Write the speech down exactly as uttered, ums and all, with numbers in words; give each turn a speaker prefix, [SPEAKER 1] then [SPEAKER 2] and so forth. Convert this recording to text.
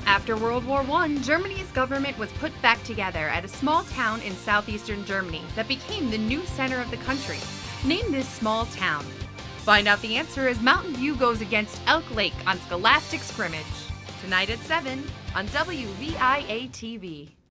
[SPEAKER 1] After World War One, Germany's government was put back together at a small town in southeastern Germany that became the new center of the country. Name this small town. Find out the answer as Mountain View goes against Elk Lake on Scholastic Scrimmage. Tonight at seven on W V I A T V.